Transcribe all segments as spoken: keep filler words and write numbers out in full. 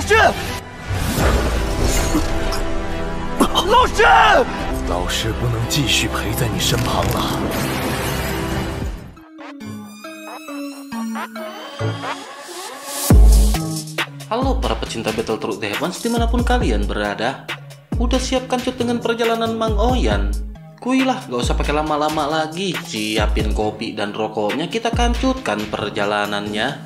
老师，老师， 老师不能继续陪在你身旁了。 Halo para pecinta Battletoads The Heavens dimanapun kalian berada. Udah siap kancut dengan perjalanan Mang Oyan? Kuilah, gak usah pakai lama-lama lagi. Siapin kopi dan rokoknya, kita kancutkan perjalanannya.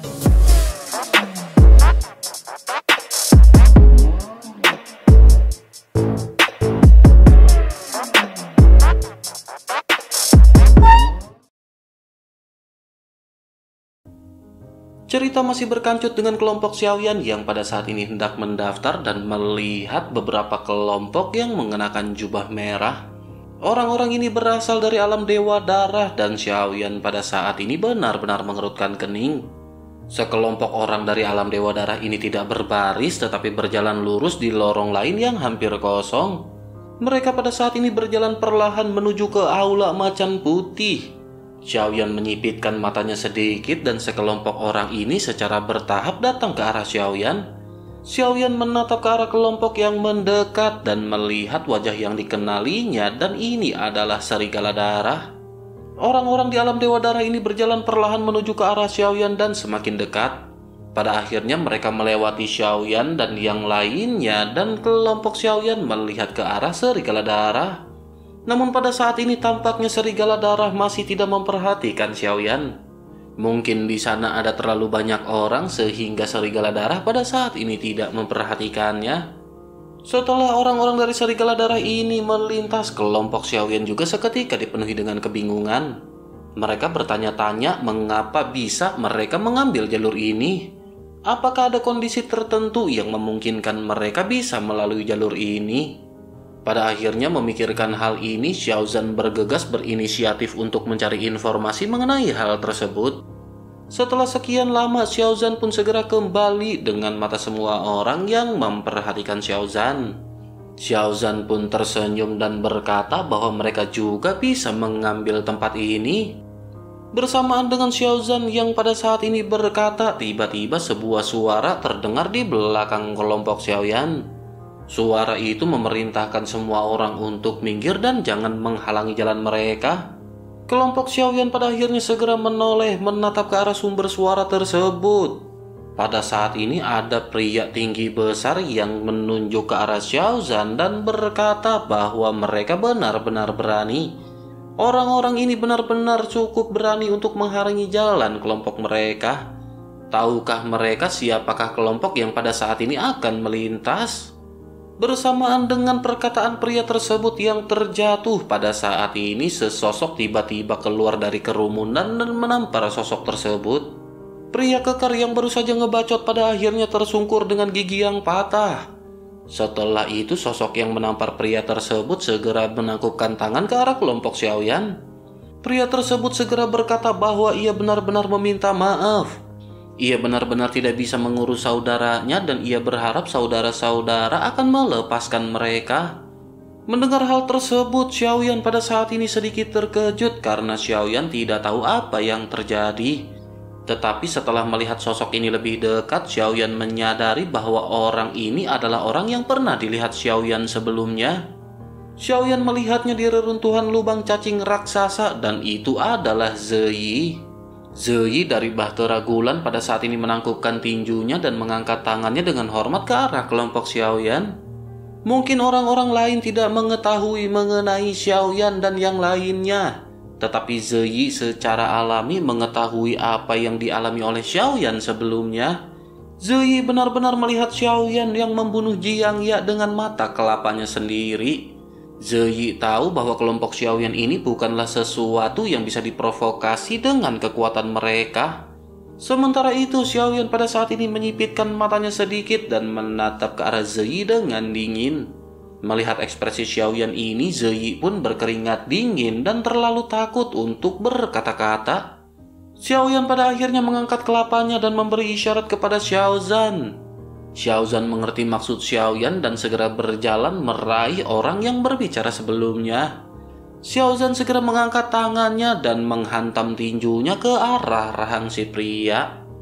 Cerita masih berkancut dengan kelompok Xiaoyan yang pada saat ini hendak mendaftar dan melihat beberapa kelompok yang mengenakan jubah merah. Orang-orang ini berasal dari alam Dewa Darah dan Xiaoyan pada saat ini benar-benar mengerutkan kening. Sekelompok orang dari alam Dewa Darah ini tidak berbaris tetapi berjalan lurus di lorong lain yang hampir kosong. Mereka pada saat ini berjalan perlahan menuju ke Aula Macan Putih. Xiaoyan menyipitkan matanya sedikit dan sekelompok orang ini secara bertahap datang ke arah Xiaoyan. Xiaoyan menatap ke arah kelompok yang mendekat dan melihat wajah yang dikenalinya, dan ini adalah Serigala Darah. Orang-orang di alam Dewa Darah ini berjalan perlahan menuju ke arah Xiaoyan dan semakin dekat. Pada akhirnya mereka melewati Xiaoyan dan yang lainnya, dan kelompok Xiaoyan melihat ke arah Serigala Darah. Namun pada saat ini tampaknya Serigala Darah masih tidak memperhatikan Xiaoyan. Mungkin di sana ada terlalu banyak orang sehingga Serigala Darah pada saat ini tidak memperhatikannya. Setelah orang-orang dari Serigala Darah ini melintas, kelompok Xiaoyan juga seketika dipenuhi dengan kebingungan. Mereka bertanya-tanya mengapa bisa mereka mengambil jalur ini. Apakah ada kondisi tertentu yang memungkinkan mereka bisa melalui jalur ini? Pada akhirnya memikirkan hal ini, Xiaozan bergegas berinisiatif untuk mencari informasi mengenai hal tersebut. Setelah sekian lama, Xiaozan pun segera kembali dengan mata semua orang yang memperhatikan Xiaozan. Xiaozan pun tersenyum dan berkata bahwa mereka juga bisa mengambil tempat ini. Bersamaan dengan Xiaozan yang pada saat ini berkata, tiba-tiba sebuah suara terdengar di belakang kelompok Xiaoyan. Suara itu memerintahkan semua orang untuk minggir dan jangan menghalangi jalan mereka. Kelompok Xiaoyan pada akhirnya segera menoleh menatap ke arah sumber suara tersebut. Pada saat ini ada pria tinggi besar yang menunjuk ke arah Xiaozan dan berkata bahwa mereka benar-benar berani. Orang-orang ini benar-benar cukup berani untuk menghalangi jalan kelompok mereka. Tahukah mereka siapakah kelompok yang pada saat ini akan melintas? Bersamaan dengan perkataan pria tersebut yang terjatuh, pada saat ini sesosok tiba-tiba keluar dari kerumunan dan menampar sosok tersebut. Pria kekar yang baru saja ngebacot pada akhirnya tersungkur dengan gigi yang patah. Setelah itu sosok yang menampar pria tersebut segera menangkupkan tangan ke arah kelompok Xiaoyan. Pria tersebut segera berkata bahwa ia benar-benar meminta maaf. Ia benar-benar tidak bisa mengurus saudaranya dan ia berharap saudara-saudara akan melepaskan mereka. Mendengar hal tersebut, Xiaoyan pada saat ini sedikit terkejut karena Xiaoyan tidak tahu apa yang terjadi. Tetapi setelah melihat sosok ini lebih dekat, Xiaoyan menyadari bahwa orang ini adalah orang yang pernah dilihat Xiaoyan sebelumnya. Xiaoyan melihatnya di reruntuhan lubang cacing raksasa dan itu adalah Ziyi. Ziyi dari Bahtera Gulan pada saat ini menangkupkan tinjunya dan mengangkat tangannya dengan hormat ke arah kelompok Xiaoyan. Mungkin orang-orang lain tidak mengetahui mengenai Xiaoyan dan yang lainnya, tetapi Ziyi secara alami mengetahui apa yang dialami oleh Xiaoyan sebelumnya. Ziyi benar-benar melihat Xiaoyan yang membunuh Jiang Ya dengan mata kelapanya sendiri. Ziyi tahu bahwa kelompok Xiaoyan ini bukanlah sesuatu yang bisa diprovokasi dengan kekuatan mereka. Sementara itu, Xiaoyan pada saat ini menyipitkan matanya sedikit dan menatap ke arah Ziyi dengan dingin. Melihat ekspresi Xiaoyan ini, Ziyi pun berkeringat dingin dan terlalu takut untuk berkata-kata. Xiaoyan pada akhirnya mengangkat kelapanya dan memberi isyarat kepada Xiaozan. Xiaozan mengerti maksud Xiaoyan dan segera berjalan meraih orang yang berbicara sebelumnya. Xiaozan segera mengangkat tangannya dan menghantam tinjunya ke arah rahang si pria.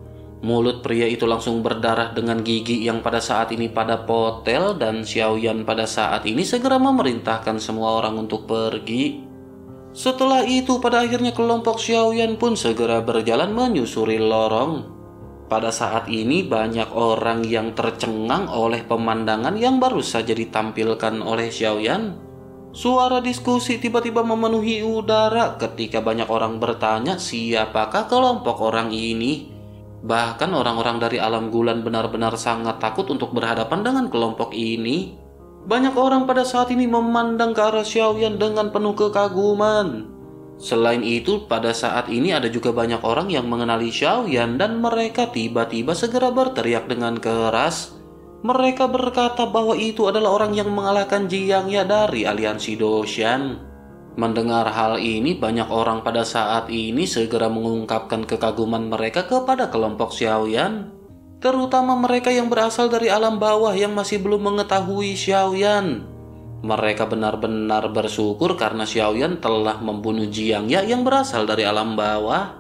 Mulut pria itu langsung berdarah dengan gigi yang pada saat ini pada potel, dan Xiaoyan pada saat ini segera memerintahkan semua orang untuk pergi. Setelah itu pada akhirnya kelompok Xiaoyan pun segera berjalan menyusuri lorong. Pada saat ini banyak orang yang tercengang oleh pemandangan yang baru saja ditampilkan oleh Xiaoyan. Suara diskusi tiba-tiba memenuhi udara ketika banyak orang bertanya siapakah kelompok orang ini. Bahkan orang-orang dari alam Gulan benar-benar sangat takut untuk berhadapan dengan kelompok ini. Banyak orang pada saat ini memandang ke arah Xiaoyan dengan penuh kekaguman. Selain itu, pada saat ini ada juga banyak orang yang mengenali Xiaoyan dan mereka tiba-tiba segera berteriak dengan keras. Mereka berkata bahwa itu adalah orang yang mengalahkan Jiangya dari aliansi Doshan. Mendengar hal ini, banyak orang pada saat ini segera mengungkapkan kekaguman mereka kepada kelompok Xiaoyan, terutama mereka yang berasal dari alam bawah yang masih belum mengetahui Xiaoyan. Mereka benar-benar bersyukur karena Xiaoyan telah membunuh Jiangya yang berasal dari alam bawah.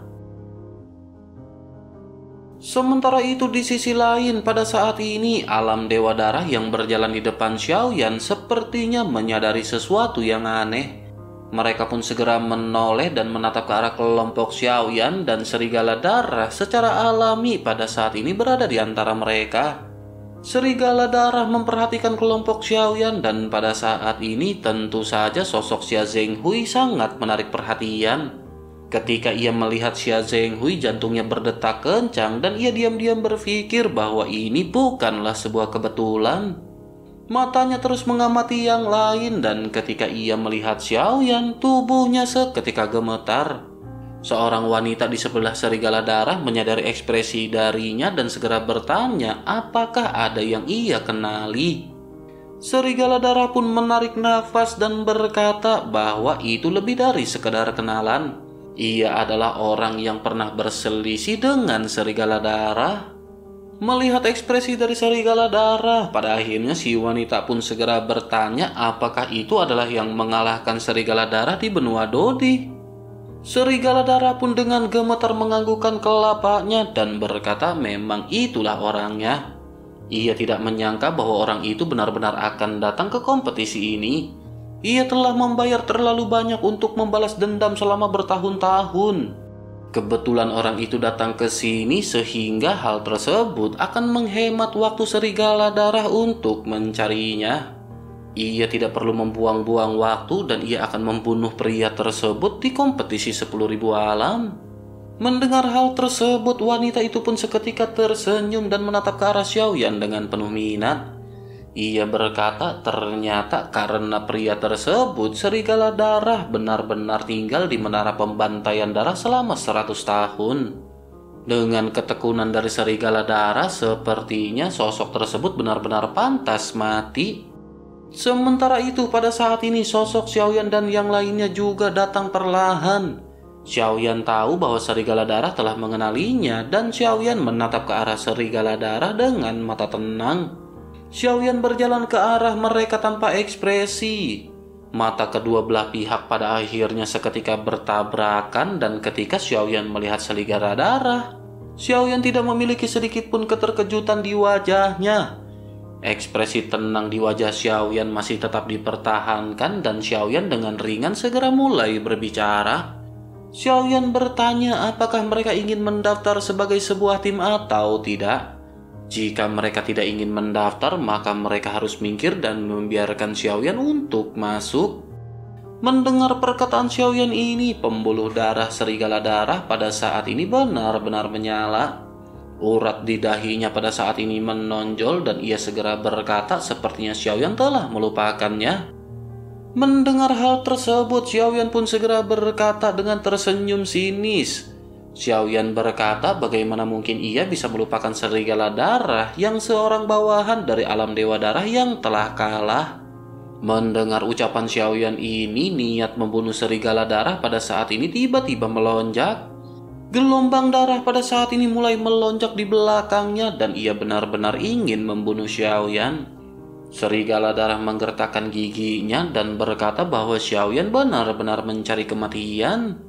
Sementara itu di sisi lain, pada saat ini alam Dewa Darah yang berjalan di depan Xiaoyan sepertinya menyadari sesuatu yang aneh. Mereka pun segera menoleh dan menatap ke arah kelompok Xiaoyan, dan serigala darah secara alami pada saat ini berada di antara mereka. Serigala darah memperhatikan kelompok Xiaoyan, dan pada saat ini tentu saja sosok Xia Zhenghui sangat menarik perhatian. Ketika ia melihat Xia Zhenghui, jantungnya berdetak kencang dan ia diam-diam berpikir bahwa ini bukanlah sebuah kebetulan. Matanya terus mengamati yang lain, dan ketika ia melihat Xiaoyan, tubuhnya seketika gemetar. Seorang wanita di sebelah serigala darah menyadari ekspresi darinya dan segera bertanya apakah ada yang ia kenali. Serigala darah pun menarik nafas dan berkata bahwa itu lebih dari sekedar kenalan. Ia adalah orang yang pernah berselisih dengan serigala darah. Melihat ekspresi dari serigala darah, pada akhirnya si wanita pun segera bertanya apakah itu adalah yang mengalahkan serigala darah di benua Dodi. Serigala darah pun dengan gemetar menganggukkan kelapanya dan berkata memang itulah orangnya. Ia tidak menyangka bahwa orang itu benar-benar akan datang ke kompetisi ini. Ia telah membayar terlalu banyak untuk membalas dendam selama bertahun-tahun. Kebetulan orang itu datang ke sini sehingga hal tersebut akan menghemat waktu serigala darah untuk mencarinya. Ia tidak perlu membuang-buang waktu dan ia akan membunuh pria tersebut di kompetisi sepuluh ribu alam. Mendengar hal tersebut, wanita itu pun seketika tersenyum dan menatap ke arah Xiaoyan dengan penuh minat. Ia berkata ternyata karena pria tersebut, serigala darah benar-benar tinggal di menara pembantaian darah selama seratus tahun. Dengan ketekunan dari serigala darah, sepertinya sosok tersebut benar-benar pantas mati. Sementara itu pada saat ini sosok Xiaoyan dan yang lainnya juga datang perlahan. Xiaoyan tahu bahwa serigala darah telah mengenalinya dan Xiaoyan menatap ke arah serigala darah dengan mata tenang. Xiaoyan berjalan ke arah mereka tanpa ekspresi. Mata kedua belah pihak pada akhirnya seketika bertabrakan, dan ketika Xiaoyan melihat serigala darah, Xiaoyan tidak memiliki sedikit pun keterkejutan di wajahnya. Ekspresi tenang di wajah Xiaoyan masih tetap dipertahankan dan Xiaoyan dengan ringan segera mulai berbicara. Xiaoyan bertanya apakah mereka ingin mendaftar sebagai sebuah tim atau tidak. Jika mereka tidak ingin mendaftar, maka mereka harus minggir dan membiarkan Xiaoyan untuk masuk. Mendengar perkataan Xiaoyan ini, pembuluh darah serigala darah pada saat ini benar-benar menyala. Urat di dahinya pada saat ini menonjol dan ia segera berkata sepertinya Xiaoyan telah melupakannya. Mendengar hal tersebut, Xiaoyan pun segera berkata dengan tersenyum sinis. Xiaoyan berkata bagaimana mungkin ia bisa melupakan serigala darah yang seorang bawahan dari alam dewa darah yang telah kalah. Mendengar ucapan Xiaoyan ini, niat membunuh serigala darah pada saat ini tiba-tiba melonjak. Gelombang darah pada saat ini mulai melonjak di belakangnya dan ia benar-benar ingin membunuh Xiaoyan. Serigala darah menggertakkan giginya dan berkata bahwa Xiaoyan benar-benar mencari kematian.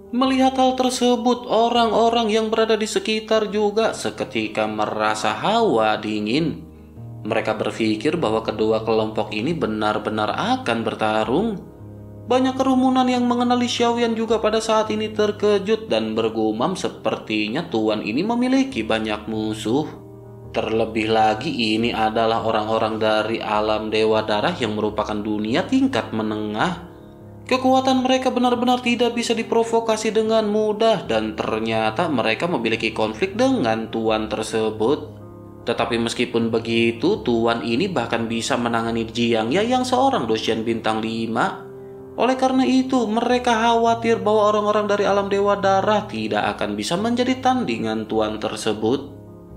Melihat hal tersebut, orang-orang yang berada di sekitar juga seketika merasa hawa dingin. Mereka berpikir bahwa kedua kelompok ini benar-benar akan bertarung. Banyak kerumunan yang mengenali Xiaoyan juga pada saat ini terkejut dan bergumam sepertinya tuan ini memiliki banyak musuh. Terlebih lagi ini adalah orang-orang dari alam Dewa Darah yang merupakan dunia tingkat menengah. Kekuatan mereka benar-benar tidak bisa diprovokasi dengan mudah dan ternyata mereka memiliki konflik dengan tuan tersebut. Tetapi meskipun begitu, tuan ini bahkan bisa menangani Jiang Ya yang seorang dosian bintang lima. Oleh karena itu, mereka khawatir bahwa orang-orang dari alam Dewa Darah tidak akan bisa menjadi tandingan tuan tersebut.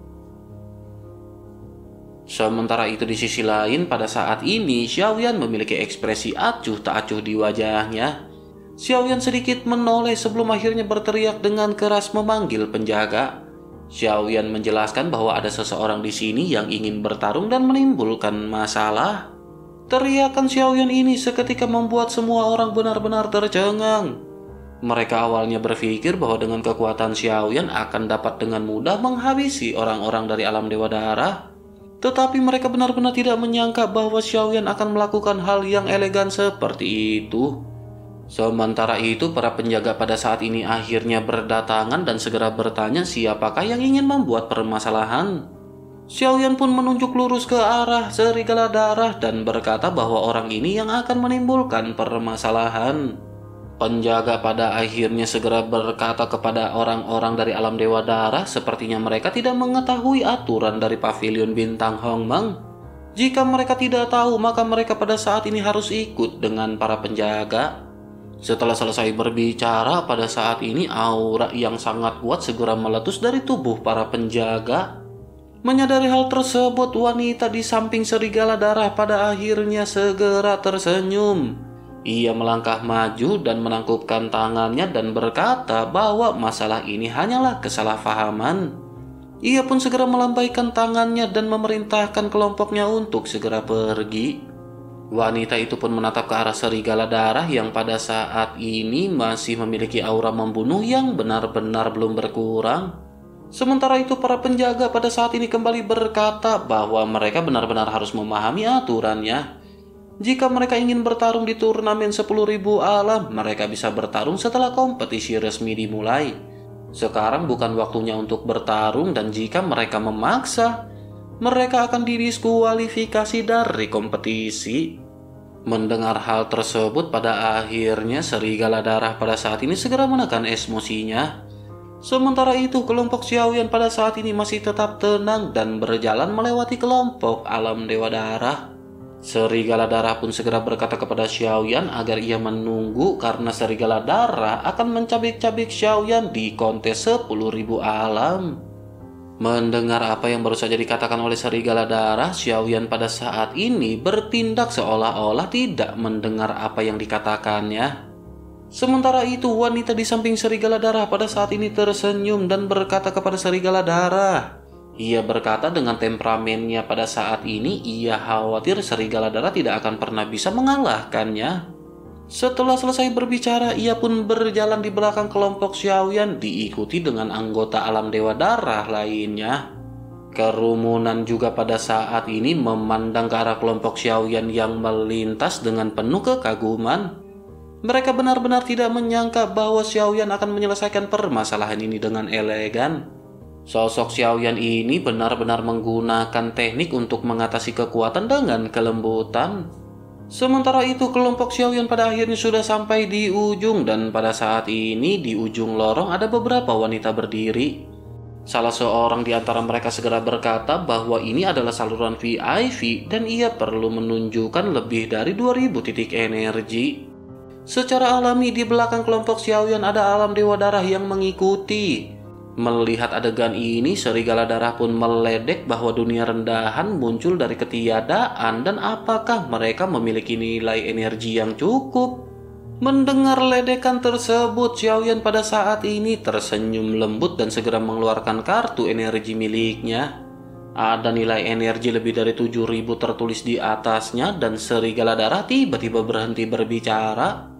Sementara itu di sisi lain, pada saat ini Xiaoyan memiliki ekspresi acuh tak acuh di wajahnya. Xiaoyan sedikit menoleh sebelum akhirnya berteriak dengan keras memanggil penjaga. Xiaoyan menjelaskan bahwa ada seseorang di sini yang ingin bertarung dan menimbulkan masalah. Teriakan Xiaoyan ini seketika membuat semua orang benar-benar tercengang. Mereka awalnya berpikir bahwa dengan kekuatan Xiaoyan akan dapat dengan mudah menghabisi orang-orang dari alam Dewa Darah. Tetapi mereka benar-benar tidak menyangka bahwa Xiaoyan akan melakukan hal yang elegan seperti itu. Sementara itu, para penjaga pada saat ini akhirnya berdatangan dan segera bertanya siapakah yang ingin membuat permasalahan. Xiaoyan pun menunjuk lurus ke arah serigala darah dan berkata bahwa orang ini yang akan menimbulkan permasalahan. Penjaga pada akhirnya segera berkata kepada orang-orang dari alam Dewa Darah sepertinya mereka tidak mengetahui aturan dari pavilion bintang Hongmeng. Jika mereka tidak tahu, maka mereka pada saat ini harus ikut dengan para penjaga. Setelah selesai berbicara, pada saat ini aura yang sangat kuat segera meletus dari tubuh para penjaga. Menyadari hal tersebut, wanita di samping serigala darah pada akhirnya segera tersenyum. Ia melangkah maju dan menangkupkan tangannya dan berkata bahwa masalah ini hanyalah kesalahpahaman. Ia pun segera melambaikan tangannya dan memerintahkan kelompoknya untuk segera pergi. Wanita itu pun menatap ke arah serigala darah yang pada saat ini masih memiliki aura membunuh yang benar-benar belum berkurang. Sementara itu para penjaga pada saat ini kembali berkata bahwa mereka benar-benar harus memahami aturannya. Jika mereka ingin bertarung di turnamen sepuluh ribu alam, mereka bisa bertarung setelah kompetisi resmi dimulai. Sekarang bukan waktunya untuk bertarung dan jika mereka memaksa, mereka akan didiskualifikasi dari kompetisi. Mendengar hal tersebut, pada akhirnya serigala darah pada saat ini segera menekan emosinya. Sementara itu, kelompok Xiaoyan pada saat ini masih tetap tenang dan berjalan melewati kelompok alam Dewa Darah. Serigala darah pun segera berkata kepada Xiaoyan agar ia menunggu karena serigala darah akan mencabik-cabik Xiaoyan di kontes sepuluh ribu alam. Mendengar apa yang baru saja dikatakan oleh serigala darah, Xiaoyan pada saat ini bertindak seolah-olah tidak mendengar apa yang dikatakannya. Sementara itu, wanita di samping serigala darah pada saat ini tersenyum dan berkata kepada serigala darah. Ia berkata dengan temperamennya pada saat ini, ia khawatir serigala darah tidak akan pernah bisa mengalahkannya. Setelah selesai berbicara, ia pun berjalan di belakang kelompok Xiaoyan diikuti dengan anggota alam Dewa Darah lainnya. Kerumunan juga pada saat ini memandang ke arah kelompok Xiaoyan yang melintas dengan penuh kekaguman. Mereka benar-benar tidak menyangka bahwa Xiaoyan akan menyelesaikan permasalahan ini dengan elegan. Sosok Xiaoyan ini benar-benar menggunakan teknik untuk mengatasi kekuatan dengan kelembutan. Sementara itu, kelompok Xiaoyan pada akhirnya sudah sampai di ujung dan pada saat ini di ujung lorong ada beberapa wanita berdiri. Salah seorang di antara mereka segera berkata bahwa ini adalah saluran V I P dan ia perlu menunjukkan lebih dari dua ribu titik energi. Secara alami di belakang kelompok Xiaoyan ada alam Dewa Darah yang mengikuti. Melihat adegan ini, serigala darah pun meledek bahwa dunia rendahan muncul dari ketiadaan dan apakah mereka memiliki nilai energi yang cukup. Mendengar ledekan tersebut, Xiaoyan pada saat ini tersenyum lembut dan segera mengeluarkan kartu energi miliknya. Ada nilai energi lebih dari tujuh ribu tertulis di atasnya dan serigala darah tiba-tiba berhenti berbicara.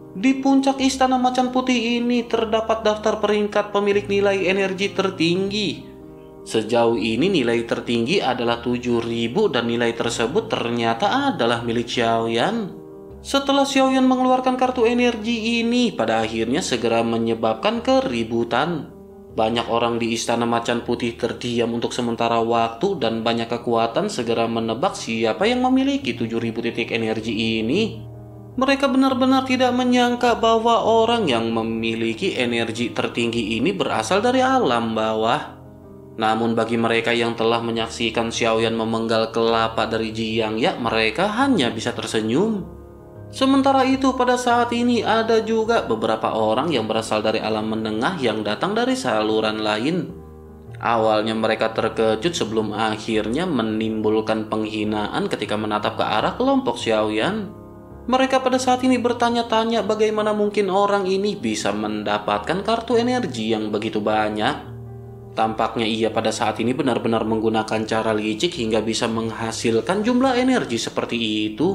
Di puncak Istana Macan Putih ini terdapat daftar peringkat pemilik nilai energi tertinggi. Sejauh ini nilai tertinggi adalah tujuh ribu dan nilai tersebut ternyata adalah milik Xiaoyan. Setelah Xiaoyan mengeluarkan kartu energi ini, pada akhirnya segera menyebabkan keributan. Banyak orang di Istana Macan Putih terdiam untuk sementara waktu dan banyak kekuatan segera menebak siapa yang memiliki tujuh ribu titik energi ini. Mereka benar-benar tidak menyangka bahwa orang yang memiliki energi tertinggi ini berasal dari alam bawah. Namun bagi mereka yang telah menyaksikan Xiaoyan memenggal kelapa dari Jiang Ya, mereka hanya bisa tersenyum. Sementara itu pada saat ini ada juga beberapa orang yang berasal dari alam menengah yang datang dari saluran lain. Awalnya mereka terkejut sebelum akhirnya menimbulkan penghinaan ketika menatap ke arah kelompok Xiaoyan. Mereka pada saat ini bertanya-tanya bagaimana mungkin orang ini bisa mendapatkan kartu energi yang begitu banyak. Tampaknya ia pada saat ini benar-benar menggunakan cara licik hingga bisa menghasilkan jumlah energi seperti itu.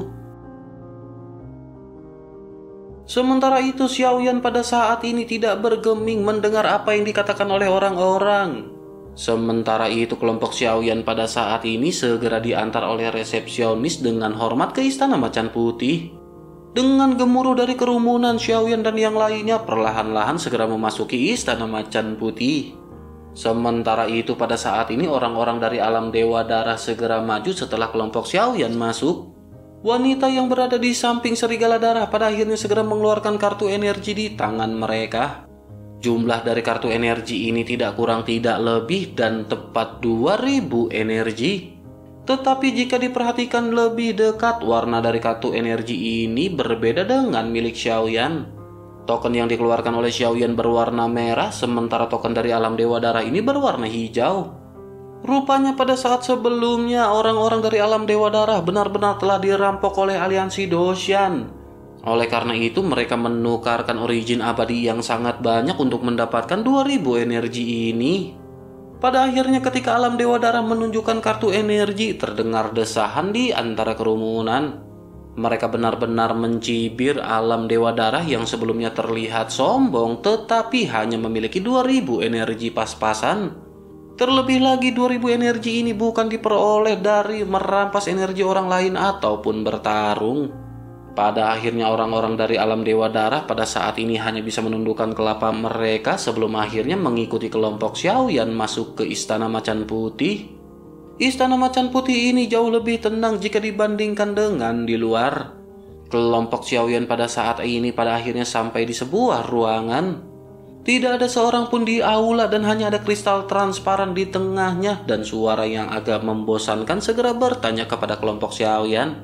Sementara itu Xiaoyan pada saat ini tidak bergeming mendengar apa yang dikatakan oleh orang-orang. Sementara itu kelompok Xiaoyan pada saat ini segera diantar oleh resepsionis dengan hormat ke Istana Macan Putih. Dengan gemuruh dari kerumunan, Xiaoyan dan yang lainnya perlahan-lahan segera memasuki Istana Macan Putih. Sementara itu pada saat ini orang-orang dari alam Dewa Darah segera maju setelah kelompok Xiaoyan masuk. Wanita yang berada di samping Serigala Darah pada akhirnya segera mengeluarkan kartu energi di tangan mereka. Jumlah dari kartu energi ini tidak kurang tidak lebih dan tepat dua ribu energi. Tetapi jika diperhatikan lebih dekat, warna dari kartu energi ini berbeda dengan milik Xiaoyan. Token yang dikeluarkan oleh Xiaoyan berwarna merah, sementara token dari alam Dewa Darah ini berwarna hijau. Rupanya pada saat sebelumnya orang-orang dari alam Dewa Darah benar-benar telah dirampok oleh aliansi Doshan. Oleh karena itu mereka menukarkan origin abadi yang sangat banyak untuk mendapatkan dua ribu energi ini. Pada akhirnya ketika alam Dewa Darah menunjukkan kartu energi, terdengar desahan di antara kerumunan. Mereka benar-benar mencibir alam Dewa Darah yang sebelumnya terlihat sombong tetapi hanya memiliki dua ribu energi pas-pasan. Terlebih lagi dua ribu energi ini bukan diperoleh dari merampas energi orang lain ataupun bertarung. Pada akhirnya orang-orang dari alam Dewa Darah pada saat ini hanya bisa menundukkan kelapa mereka sebelum akhirnya mengikuti kelompok Xiaoyan masuk ke Istana Macan Putih. Istana Macan Putih ini jauh lebih tenang jika dibandingkan dengan di luar. Kelompok Xiaoyan pada saat ini pada akhirnya sampai di sebuah ruangan. Tidak ada seorang pun di aula dan hanya ada kristal transparan di tengahnya dan suara yang agak membosankan segera bertanya kepada kelompok Xiaoyan.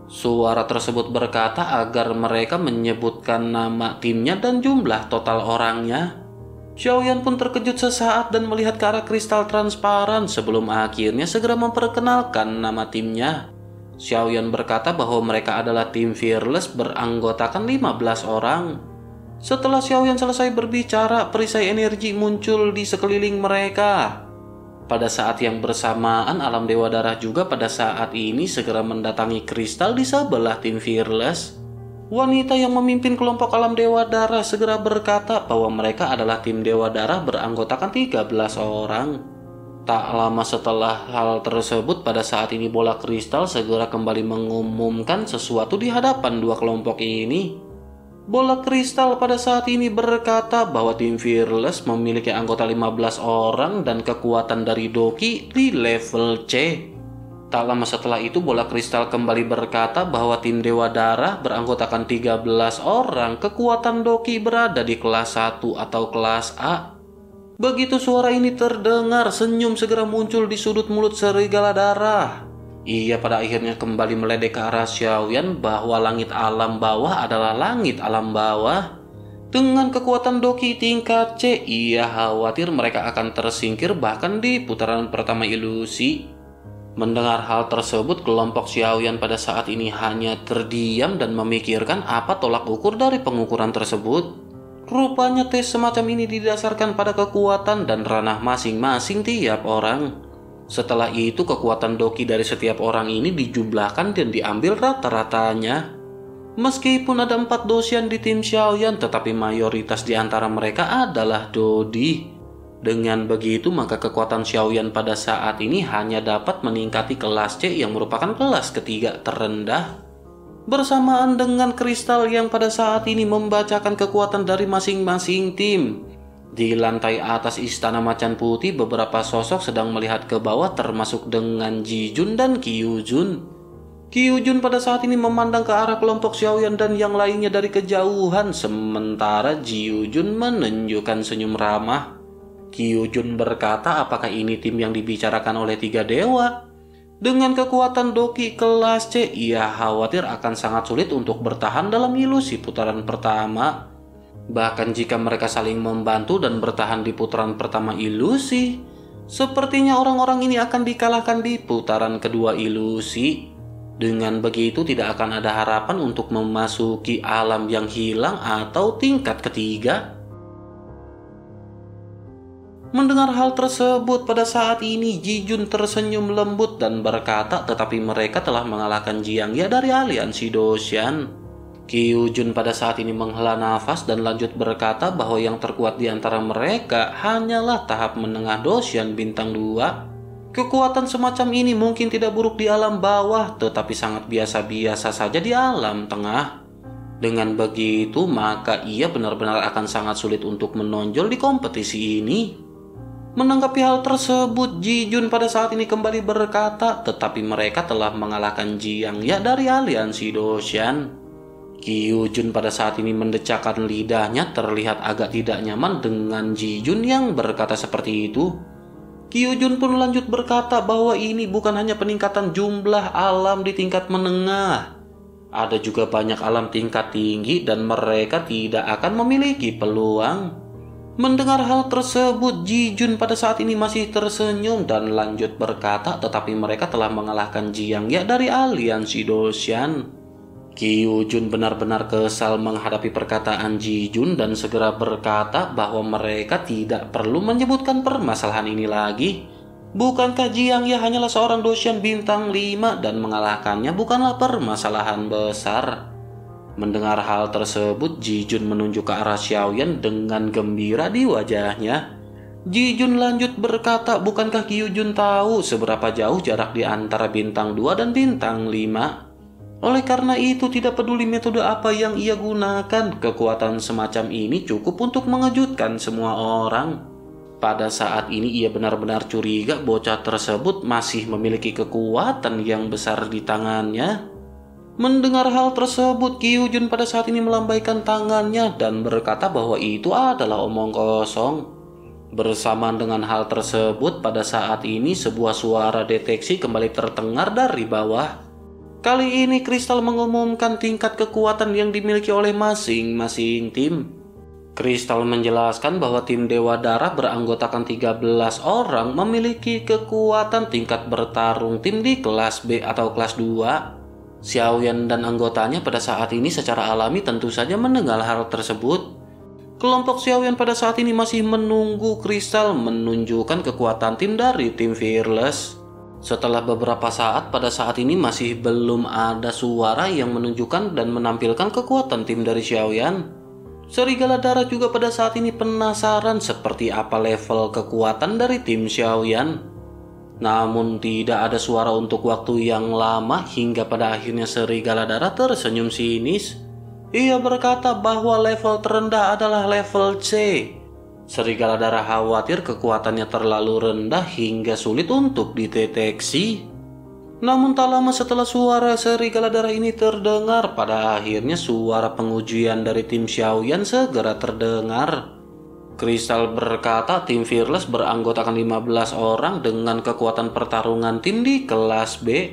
Suara tersebut berkata agar mereka menyebutkan nama timnya dan jumlah total orangnya. Xiaoyan pun terkejut sesaat dan melihat ke arah kristal transparan sebelum akhirnya segera memperkenalkan nama timnya. Xiaoyan berkata bahwa mereka adalah tim Fearless beranggotakan lima belas orang. Setelah Xiaoyan selesai berbicara, perisai energi muncul di sekeliling mereka. Pada saat yang bersamaan, alam Dewa Darah juga pada saat ini segera mendatangi kristal di sebelah tim Fearless. Wanita yang memimpin kelompok alam Dewa Darah segera berkata bahwa mereka adalah tim Dewa Darah beranggotakan tiga belas orang. Tak lama setelah hal tersebut, pada saat ini bola kristal segera kembali mengumumkan sesuatu di hadapan dua kelompok ini. Bola kristal pada saat ini berkata bahwa tim Fearless memiliki anggota lima belas orang dan kekuatan dari Doki di level C. Tak lama setelah itu bola kristal kembali berkata bahwa tim Dewa Darah beranggotakan tiga belas orang, kekuatan Doki berada di kelas satu atau kelas A. Begitu suara ini terdengar, senyum segera muncul di sudut mulut Serigala Darah. Ia pada akhirnya kembali meledek ke arah Xiaoyan bahwa langit alam bawah adalah langit alam bawah. Dengan kekuatan Doki tingkat C, ia khawatir mereka akan tersingkir bahkan di putaran pertama ilusi. Mendengar hal tersebut, kelompok Xiaoyan pada saat ini hanya terdiam dan memikirkan apa tolak ukur dari pengukuran tersebut. Rupanya tes semacam ini didasarkan pada kekuatan dan ranah masing-masing tiap orang. Setelah itu kekuatan Doki dari setiap orang ini dijumlahkan dan diambil rata-ratanya. Meskipun ada empat Doshan di tim Xiaoyan, tetapi mayoritas di antara mereka adalah Dodi. Dengan begitu, maka kekuatan Xiaoyan pada saat ini hanya dapat meningkati kelas C yang merupakan kelas ketiga terendah. Bersamaan dengan kristal yang pada saat ini membacakan kekuatan dari masing-masing tim. Di lantai atas Istana Macan Putih, beberapa sosok sedang melihat ke bawah, termasuk dengan Jijun dan Kyujun. Kyujun pada saat ini memandang ke arah kelompok Xiaoyan dan yang lainnya dari kejauhan, sementara Jiujun menunjukkan senyum ramah. Kyujun berkata, apakah ini tim yang dibicarakan oleh tiga dewa? Dengan kekuatan Doki kelas C, ia khawatir akan sangat sulit untuk bertahan dalam ilusi putaran pertama. Bahkan jika mereka saling membantu dan bertahan di putaran pertama ilusi, sepertinya orang-orang ini akan dikalahkan di putaran kedua ilusi. Dengan begitu tidak akan ada harapan untuk memasuki alam yang hilang atau tingkat ketiga. Mendengar hal tersebut, pada saat ini Jijun tersenyum lembut dan berkata, tetapi mereka telah mengalahkan Jiangya dari aliansi Doshan. Kyujun pada saat ini menghela nafas dan lanjut berkata bahwa yang terkuat di antara mereka hanyalah tahap menengah Doshan bintang dua. Kekuatan semacam ini mungkin tidak buruk di alam bawah, tetapi sangat biasa-biasa saja di alam tengah. Dengan begitu, maka ia benar-benar akan sangat sulit untuk menonjol di kompetisi ini. Menanggapi hal tersebut, Jijun pada saat ini kembali berkata, tetapi mereka telah mengalahkan Jiangya dari aliansi Doshan. Kyujun pada saat ini mendecakkan lidahnya, terlihat agak tidak nyaman dengan Jijun yang berkata seperti itu. Kyujun pun lanjut berkata bahwa ini bukan hanya peningkatan jumlah alam di tingkat menengah. Ada juga banyak alam tingkat tinggi dan mereka tidak akan memiliki peluang. Mendengar hal tersebut, Jijun pada saat ini masih tersenyum dan lanjut berkata, tetapi mereka telah mengalahkan Jiangya dari aliansi Doshan. Kyujun benar-benar kesal menghadapi perkataan Jijun dan segera berkata bahwa mereka tidak perlu menyebutkan permasalahan ini lagi. Bukankah Jiangya hanyalah seorang Doshan bintang lima dan mengalahkannya bukanlah permasalahan besar? Mendengar hal tersebut, Jijun menunjuk ke arah Xiaoyan dengan gembira di wajahnya. Jijun lanjut berkata, bukankah Kyujun tahu seberapa jauh jarak di antara bintang dua dan bintang lima? Oleh karena itu, tidak peduli metode apa yang ia gunakan, kekuatan semacam ini cukup untuk mengejutkan semua orang. Pada saat ini ia benar-benar curiga bocah tersebut masih memiliki kekuatan yang besar di tangannya. Mendengar hal tersebut, Kyujun pada saat ini melambaikan tangannya dan berkata bahwa itu adalah omong kosong. Bersamaan dengan hal tersebut, pada saat ini sebuah suara deteksi kembali terdengar dari bawah. Kali ini kristal mengumumkan tingkat kekuatan yang dimiliki oleh masing-masing tim. Kristal menjelaskan bahwa tim Dewa Darah beranggotakan tiga belas orang memiliki kekuatan tingkat bertarung tim di kelas B atau kelas dua. Xiaoyan dan anggotanya pada saat ini secara alami tentu saja mendengar hal tersebut. Kelompok Xiaoyan pada saat ini masih menunggu kristal menunjukkan kekuatan tim dari tim Fearless. Setelah beberapa saat, pada saat ini masih belum ada suara yang menunjukkan dan menampilkan kekuatan tim dari Xiaoyan. Serigala Darah juga pada saat ini penasaran seperti apa level kekuatan dari tim Xiaoyan. Namun tidak ada suara untuk waktu yang lama hingga pada akhirnya Serigala Darah tersenyum sinis. Ia berkata bahwa level terendah adalah level C. Serigala Darah khawatir kekuatannya terlalu rendah hingga sulit untuk dideteksi. Namun tak lama setelah suara Serigala Darah ini terdengar, pada akhirnya suara pengujian dari tim Xiaoyan segera terdengar. Kristal berkata tim Fearless beranggotakan lima belas orang dengan kekuatan pertarungan tim di kelas B.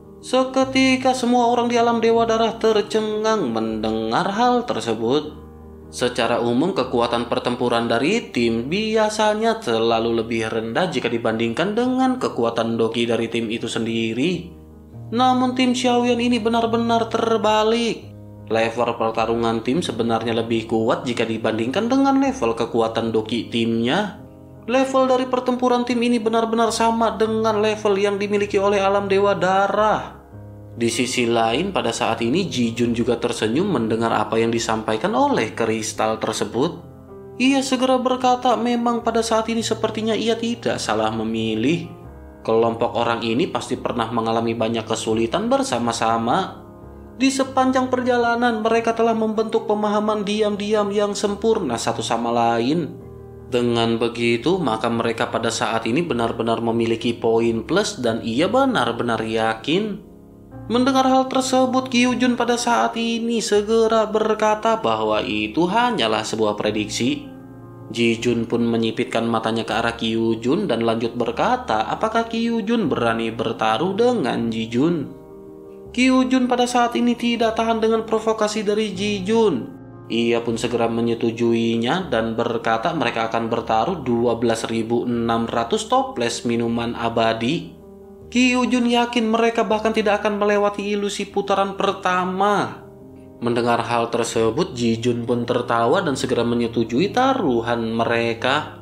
Seketika semua orang di alam Dewa Darah tercengang mendengar hal tersebut. Secara umum, kekuatan pertempuran dari tim biasanya selalu lebih rendah jika dibandingkan dengan kekuatan Doki dari tim itu sendiri. Namun tim Xiaoyan ini benar-benar terbalik. Level pertarungan tim sebenarnya lebih kuat jika dibandingkan dengan level kekuatan Doki timnya. Level dari pertempuran tim ini benar-benar sama dengan level yang dimiliki oleh alam Dewa Darah. Di sisi lain, pada saat ini Ji Jun juga tersenyum mendengar apa yang disampaikan oleh kristal tersebut. Ia segera berkata memang pada saat ini sepertinya ia tidak salah memilih. Kelompok orang ini pasti pernah mengalami banyak kesulitan bersama-sama. Di sepanjang perjalanan mereka telah membentuk pemahaman diam-diam yang sempurna satu sama lain. Dengan begitu maka mereka pada saat ini benar-benar memiliki poin plus dan ia benar-benar yakin. Mendengar hal tersebut, Kyu Jun pada saat ini segera berkata bahwa itu hanyalah sebuah prediksi. Ji Jun pun menyipitkan matanya ke arah Kyu Jun dan lanjut berkata apakah Kyu Jun berani bertaruh dengan Ji Jun. Kyu Jun pada saat ini tidak tahan dengan provokasi dari Ji Jun. Ia pun segera menyetujuinya dan berkata mereka akan bertaruh dua belas ribu enam ratus toples minuman abadi. Kyu Jun yakin mereka bahkan tidak akan melewati ilusi putaran pertama. Mendengar hal tersebut, Ji Jun pun tertawa dan segera menyetujui taruhan mereka.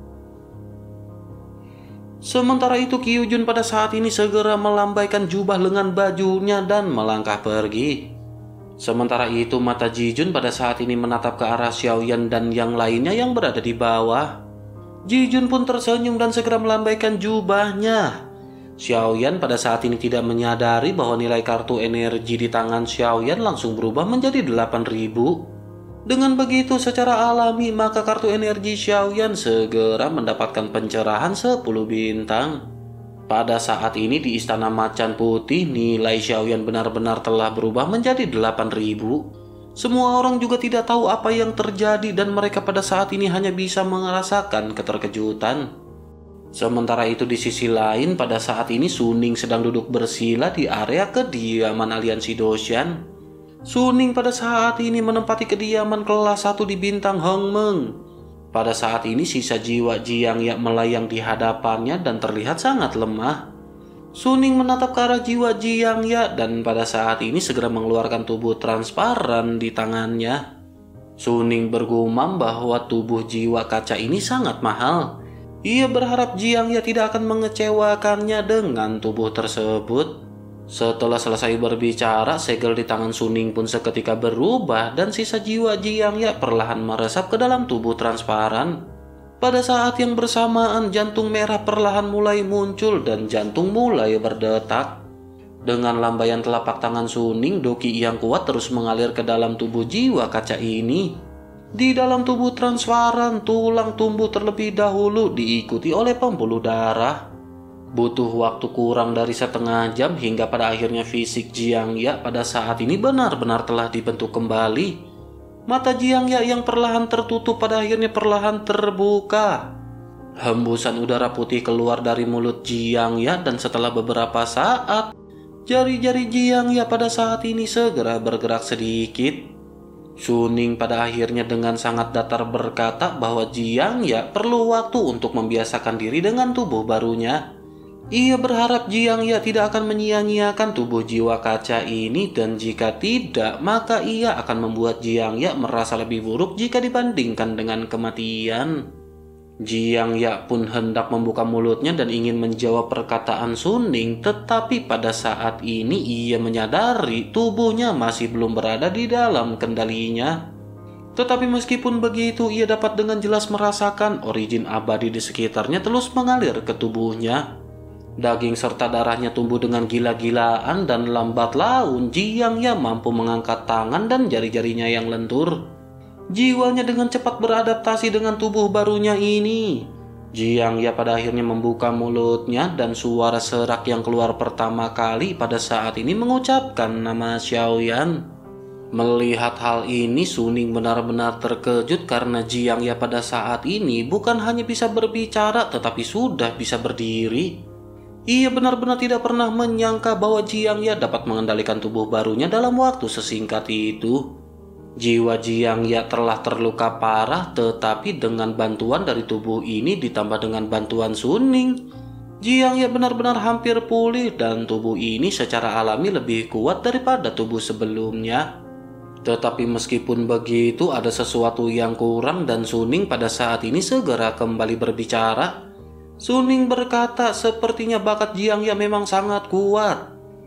Sementara itu, Kyu Jun pada saat ini segera melambaikan jubah lengan bajunya dan melangkah pergi. Sementara itu, mata Ji Jun pada saat ini menatap ke arah Xiaoyan dan yang lainnya yang berada di bawah. Ji Jun pun tersenyum dan segera melambaikan jubahnya. Xiaoyan pada saat ini tidak menyadari bahwa nilai kartu energi di tangan Xiaoyan langsung berubah menjadi delapan ribu. Dengan begitu secara alami maka kartu energi Xiaoyan segera mendapatkan pencerahan sepuluh bintang. Pada saat ini di Istana Macan Putih nilai Xiaoyan benar-benar telah berubah menjadi delapan ribu. Semua orang juga tidak tahu apa yang terjadi dan mereka pada saat ini hanya bisa merasakan keterkejutan. Sementara itu di sisi lain pada saat ini Suning sedang duduk bersila di area kediaman aliansi Doshan. Suning pada saat ini menempati kediaman kelas satu di bintang Hongmeng. Pada saat ini sisa jiwa Jiang Ya melayang di hadapannya dan terlihat sangat lemah. Suning menatap ke arah jiwa Jiang Ya dan pada saat ini segera mengeluarkan tubuh transparan di tangannya. Suning bergumam bahwa tubuh jiwa kaca ini sangat mahal. Ia berharap Jiang Ya tidak akan mengecewakannya dengan tubuh tersebut. Setelah selesai berbicara, segel di tangan Suning pun seketika berubah dan sisa jiwa Jiang Ya perlahan meresap ke dalam tubuh transparan. Pada saat yang bersamaan, jantung merah perlahan mulai muncul dan jantung mulai berdetak. Dengan lambaian telapak tangan Suning, doki yang kuat terus mengalir ke dalam tubuh jiwa kaca ini. Di dalam tubuh transparan, tulang tumbuh terlebih dahulu diikuti oleh pembuluh darah. Butuh waktu kurang dari setengah jam hingga pada akhirnya fisik Jiang Ya pada saat ini benar-benar telah dibentuk kembali. Mata Jiang Ya yang perlahan tertutup pada akhirnya perlahan terbuka. Hembusan udara putih keluar dari mulut Jiang Ya dan setelah beberapa saat, jari-jari Jiang Ya pada saat ini segera bergerak sedikit. Suning pada akhirnya dengan sangat datar berkata bahwa Jiang Ya perlu waktu untuk membiasakan diri dengan tubuh barunya. Ia berharap Jiang Ya tidak akan menyia-nyiakan tubuh jiwa kaca ini dan jika tidak maka ia akan membuat Jiang Ya merasa lebih buruk jika dibandingkan dengan kematian. Jiang Ya pun hendak membuka mulutnya dan ingin menjawab perkataan Suning, tetapi pada saat ini ia menyadari tubuhnya masih belum berada di dalam kendalinya. Tetapi meskipun begitu, ia dapat dengan jelas merasakan origin abadi di sekitarnya terus mengalir ke tubuhnya. Daging serta darahnya tumbuh dengan gila-gilaan dan lambat laun Jiang Ya mampu mengangkat tangan dan jari-jarinya yang lentur. Jiwanya dengan cepat beradaptasi dengan tubuh barunya ini. Jiang Ya pada akhirnya membuka mulutnya dan suara serak yang keluar pertama kali pada saat ini mengucapkan nama Xiaoyan. Melihat hal ini, Suning benar-benar terkejut karena Jiang Ya pada saat ini bukan hanya bisa berbicara tetapi sudah bisa berdiri. Ia benar-benar tidak pernah menyangka bahwa Jiang Ya dapat mengendalikan tubuh barunya dalam waktu sesingkat itu. Jiwa Jiang Ya telah terluka parah, tetapi dengan bantuan dari tubuh ini ditambah dengan bantuan Suning, Jiang Ya benar-benar hampir pulih dan tubuh ini secara alami lebih kuat daripada tubuh sebelumnya. Tetapi meskipun begitu ada sesuatu yang kurang dan Suning pada saat ini segera kembali berbicara. Suning berkata sepertinya bakat Jiang Ya memang sangat kuat.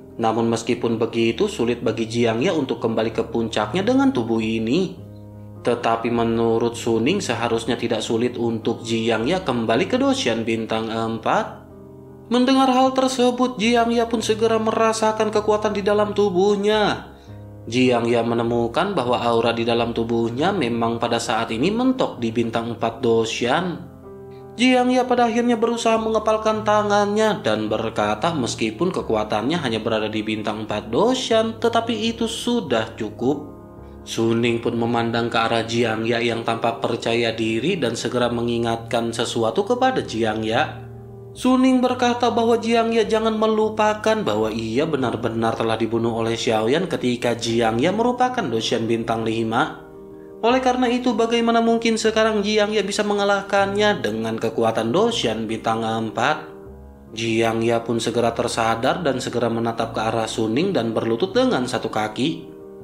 Namun meskipun begitu, sulit bagi Jiang Ya untuk kembali ke puncaknya dengan tubuh ini. Tetapi menurut Suning seharusnya tidak sulit untuk Jiang Ya kembali ke Doshan bintang empat. Mendengar hal tersebut, Jiang Ya pun segera merasakan kekuatan di dalam tubuhnya. Jiang Ya menemukan bahwa aura di dalam tubuhnya memang pada saat ini mentok di bintang empat Doshan. Jiang Ya pada akhirnya berusaha mengepalkan tangannya dan berkata meskipun kekuatannya hanya berada di bintang empat Doshan, tetapi itu sudah cukup. Suning pun memandang ke arah Jiang Ya yang tampak percaya diri dan segera mengingatkan sesuatu kepada Jiang Ya. Suning berkata bahwa Jiang Ya jangan melupakan bahwa ia benar-benar telah dibunuh oleh Xiaoyan ketika Jiang Ya merupakan Doshan bintang lima. Oleh karena itu, bagaimana mungkin sekarang Jiang Ya bisa mengalahkannya dengan kekuatan Doshan bintang empat? Jiang Ya pun segera tersadar dan segera menatap ke arah Suning dan berlutut dengan satu kaki.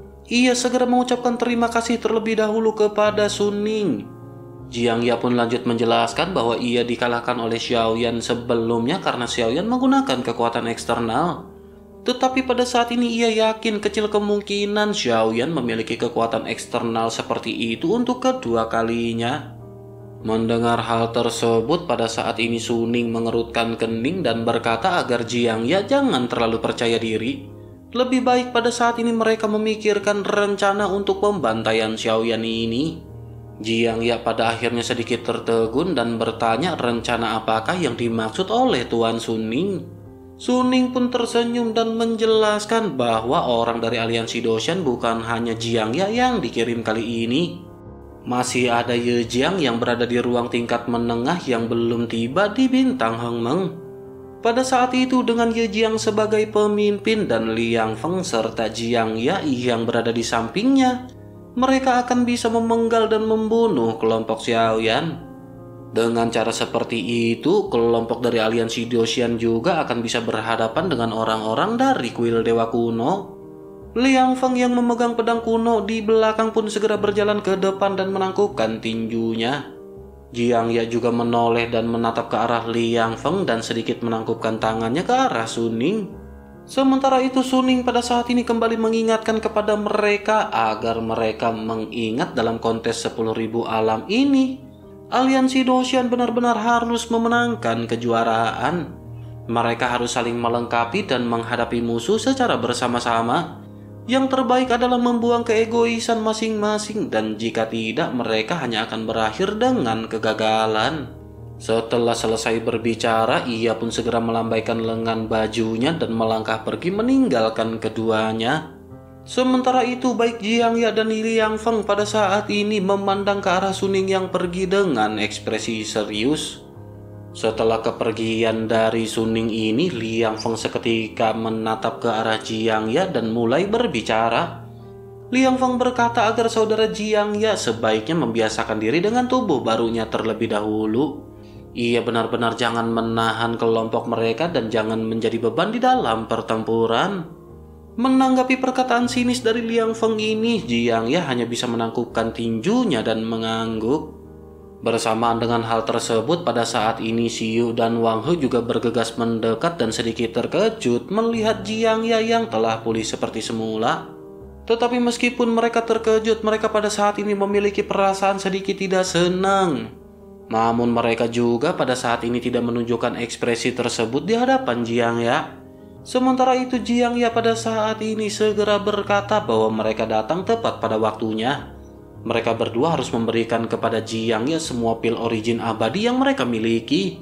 Ia segera mengucapkan terima kasih terlebih dahulu kepada Suning. Jiang Ya pun lanjut menjelaskan bahwa ia dikalahkan oleh Xiaoyan sebelumnya karena Xiaoyan menggunakan kekuatan eksternal. Tetapi pada saat ini ia yakin kecil kemungkinan Xiaoyan memiliki kekuatan eksternal seperti itu untuk kedua kalinya. Mendengar hal tersebut, pada saat ini Suning mengerutkan kening dan berkata agar Jiang Ya jangan terlalu percaya diri. Lebih baik pada saat ini mereka memikirkan rencana untuk pembantaian Xiaoyan ini. Jiang Ya pada akhirnya sedikit tertegun dan bertanya rencana apakah yang dimaksud oleh Tuan Suning. Suning pun tersenyum dan menjelaskan bahwa orang dari aliansi Doshan bukan hanya Jiang Ya yang dikirim kali ini. Masih ada Ye Jiang yang berada di ruang tingkat menengah yang belum tiba di bintang Hengmeng. Pada saat itu dengan Ye Jiang sebagai pemimpin dan Liang Feng serta Jiang Ya yang berada di sampingnya, mereka akan bisa memenggal dan membunuh kelompok Xiaoyan. Dengan cara seperti itu, kelompok dari aliansi Doshan juga akan bisa berhadapan dengan orang-orang dari kuil dewa kuno. Liang Feng yang memegang pedang kuno di belakang pun segera berjalan ke depan dan menangkupkan tinjunya. Jiang Ya juga menoleh dan menatap ke arah Liang Feng dan sedikit menangkupkan tangannya ke arah Suning. Sementara itu Suning pada saat ini kembali mengingatkan kepada mereka agar mereka mengingat dalam kontes sepuluh ribu alam ini, aliansi Doshan benar-benar harus memenangkan kejuaraan. Mereka harus saling melengkapi dan menghadapi musuh secara bersama-sama. Yang terbaik adalah membuang keegoisan masing-masing dan jika tidak mereka hanya akan berakhir dengan kegagalan. Setelah selesai berbicara, ia pun segera melambaikan lengan bajunya dan melangkah pergi meninggalkan keduanya. Sementara itu baik Jiang Ya dan Liang Feng pada saat ini memandang ke arah Suning yang pergi dengan ekspresi serius. Setelah kepergian dari Suning ini, Liang Feng seketika menatap ke arah Jiang Ya dan mulai berbicara. Liang Feng berkata agar saudara Jiang Ya sebaiknya membiasakan diri dengan tubuh barunya terlebih dahulu. Ia benar-benar jangan menahan kelompok mereka dan jangan menjadi beban di dalam pertempuran. Menanggapi perkataan sinis dari Liang Feng ini, Jiang Ya hanya bisa menangkupkan tinjunya dan mengangguk. Bersamaan dengan hal tersebut, pada saat ini Xiu dan Wang He juga bergegas mendekat dan sedikit terkejut melihat Jiang Ya yang telah pulih seperti semula. Tetapi meskipun mereka terkejut, mereka pada saat ini memiliki perasaan sedikit tidak senang. Namun mereka juga pada saat ini tidak menunjukkan ekspresi tersebut di hadapan Jiang Ya. Sementara itu Jiang Ya pada saat ini segera berkata bahwa mereka datang tepat pada waktunya. Mereka berdua harus memberikan kepada Jiang Ya semua pil origin abadi yang mereka miliki.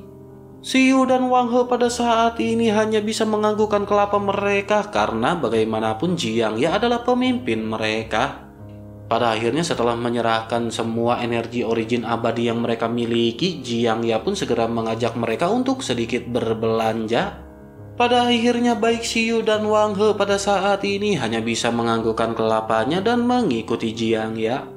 Xiu dan Wang He pada saat ini hanya bisa menganggukkan kelapa mereka karena bagaimanapun Jiang Ya adalah pemimpin mereka. Pada akhirnya setelah menyerahkan semua energi origin abadi yang mereka miliki, Jiang Ya pun segera mengajak mereka untuk sedikit berbelanja. Pada akhirnya baik Xiu dan Wang He pada saat ini hanya bisa menganggukkan kelapanya dan mengikuti Jiang Ya.